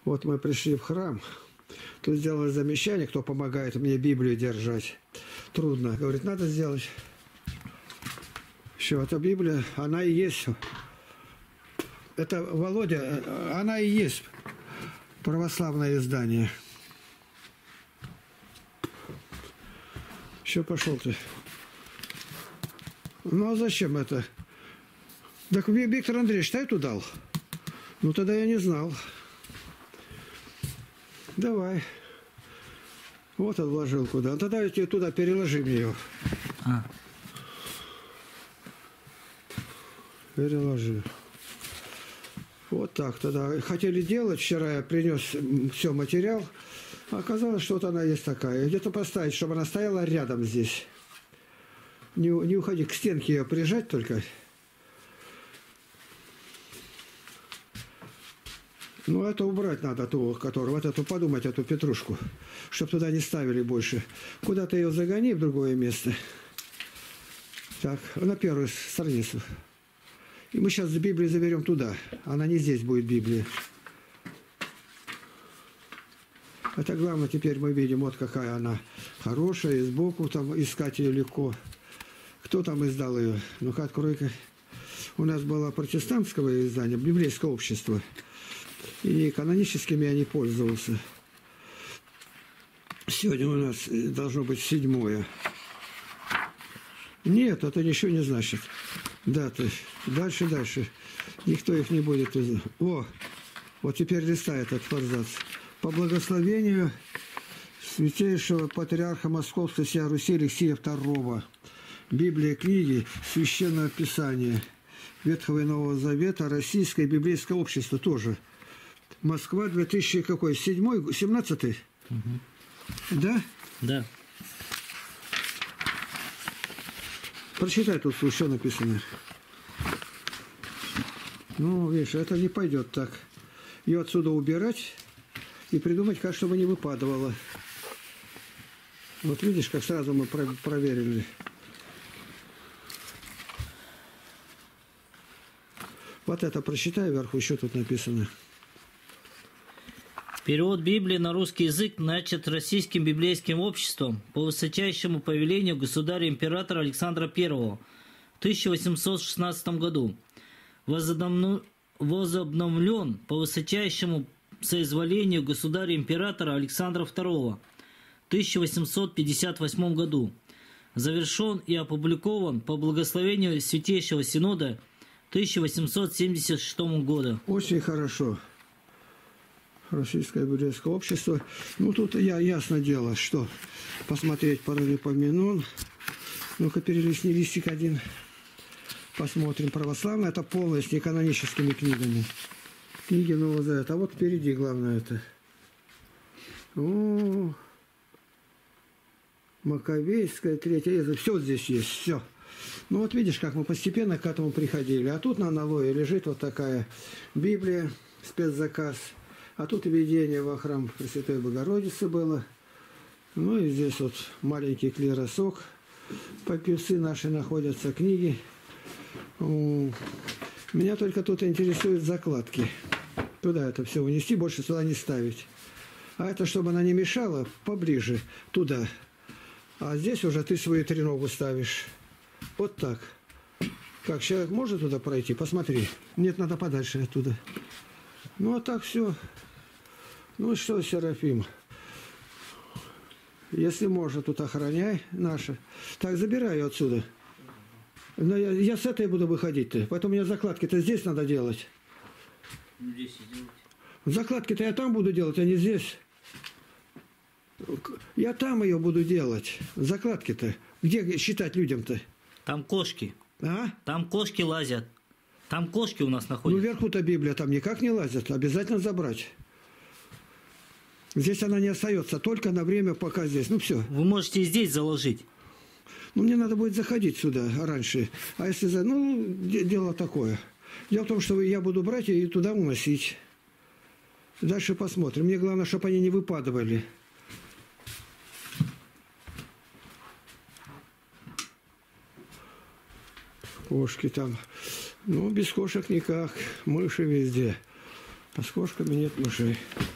Вот мы пришли в храм. Тут сделали замечание, кто помогает мне Библию держать. Трудно. Говорит, надо сделать. Все, эта Библия, она и есть. Это, Володя, она и есть православное издание. Все, пошел ты. Ну, а зачем это? Так Виктор Андреевич, ты эту дал? Ну, тогда я не знал. Давай. Вот отложил куда. Тогда туда переложи мне ее. Переложи. Вот так тогда. Хотели делать. Вчера я принес все материал. Оказалось, что вот она есть такая. Где-то поставить, чтобы она стояла рядом здесь. Не уходи к стенке, ее прижать только. Ну, это убрать надо, ту, которую, вот эту, подумать, эту петрушку, чтобы туда не ставили больше. Куда-то ее загони в другое место. Так, на первую страницу. И мы сейчас Библию заберем туда. Она не здесь будет, Библия. Это главное, теперь мы видим, вот какая она хорошая, и сбоку там искать ее легко. Кто там издал ее? Ну-ка, открой-ка. У нас было протестантское издание, библейское общество. И каноническими я не пользовался. Сегодня у нас должно быть 7-е. Нет, это ничего не значит. Даты. Дальше. Никто их не будет. О, вот теперь листай этот форзац. По благословению святейшего патриарха Московской всея Руси Алексия II. Библия, книги, Священное Писание Ветхого и Нового Завета, Российское библейское общество тоже. Москва, 2000 какой? 7-й, 17-й? Угу. Да? Да. Прочитай тут, что написано. Ну, видишь, это не пойдет так. Ее отсюда убирать и придумать, как, чтобы не выпадывало. Вот видишь, как сразу мы проверили. Вот это прочитай вверху, еще тут написано. Перевод Библии на русский язык начат Российским библейским обществом по высочайшему повелению государя-императора Александра I в 1816 году. Возобновлен по высочайшему соизволению государя-императора Александра II в 1858 году. Завершен и опубликован по благословению Святейшего Синода 1876 года. Очень хорошо. Российское библейское общество. Ну, тут ясно дело, что посмотреть Паралипоменон. Ну-ка, перелистни листик один. Посмотрим. Православное. Это полностью с неканоническими книгами. Книги Нового Завета. А вот впереди главное это. О, Маковейская, третья. Все здесь есть. Все. Ну, вот видишь, как мы постепенно к этому приходили. А тут на аналое лежит вот такая Библия, спецзаказ. А тут введение во храм Пресвятой Богородицы было. Ну и здесь вот маленький клиросок. Папирцы наши находятся, книги. Меня только тут интересуют закладки. Туда это все унести, больше сюда не ставить. А это, чтобы она не мешала, поближе туда. А здесь уже ты свою треногу ставишь. Вот так. Как, человек может туда пройти? Посмотри. Нет, надо подальше оттуда. Ну, а так все. Ну что, Серафим, если можно, тут охраняй наше. Так, забирай ее отсюда. Но я с этой буду выходить-то. Поэтому мне закладки-то здесь надо делать. Здесь и делать. Закладки-то я там буду делать, а не здесь. Я там ее буду делать. Закладки-то. Где считать людям-то? Там кошки. А? Там кошки лазят. Там кошки у нас Ну, находятся. вверху-то Библия там никак не лазят. Обязательно забрать. Здесь она не остается. Только на время, пока здесь. Ну, все. Вы можете и здесь заложить. Ну, мне надо будет заходить сюда раньше. А если... Ну, дело такое. Дело в том, что я буду брать и туда уносить. Дальше посмотрим. Мне главное, чтобы они не выпадывали. Кошки там. Ну, без кошек никак. Мыши везде. А с кошками нет мышей.